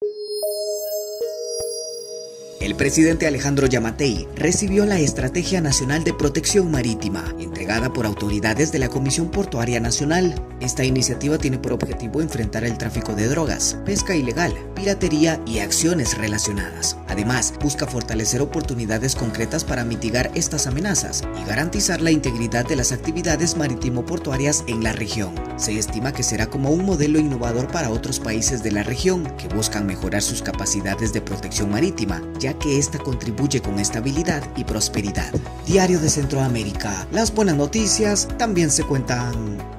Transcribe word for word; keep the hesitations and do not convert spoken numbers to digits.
El presidente Alejandro Yamatei recibió la Estrategia Nacional de Protección Marítima, entregada por autoridades de la Comisión Portuaria Nacional. Esta iniciativa tiene por objetivo enfrentar el tráfico de drogas, pesca ilegal, piratería y acciones relacionadas. Además, busca fortalecer oportunidades concretas para mitigar estas amenazas y garantizar la integridad de las actividades marítimo-portuarias en la región. Se estima que será como un modelo innovador para otros países de la región que buscan mejorar sus capacidades de protección marítima, ya que esta contribuye con estabilidad y prosperidad. Diario de Centroamérica. Las buenas noticias también se cuentan.